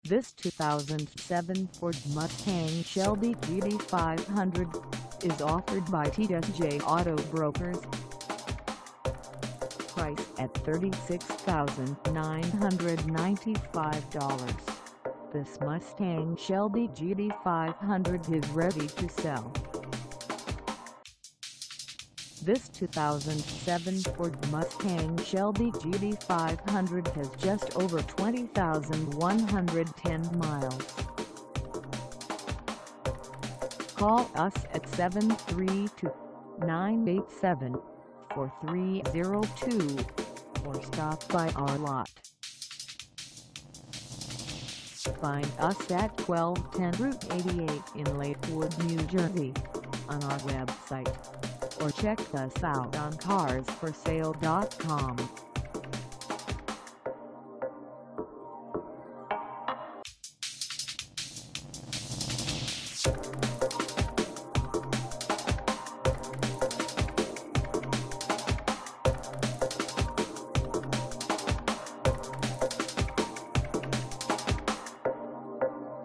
This 2007 Ford Mustang Shelby GT500 is offered by TSJ Auto Brokers. Price at $36,995. This Mustang Shelby GT500 is ready to sell. This 2007 Ford Mustang Shelby GT500 has just over 20,110 miles. Call us at 732-987-4302 or stop by our lot. Find us at 1210 Route 88 in Lakewood, New Jersey, on our website, or check us out on carsforsale.com.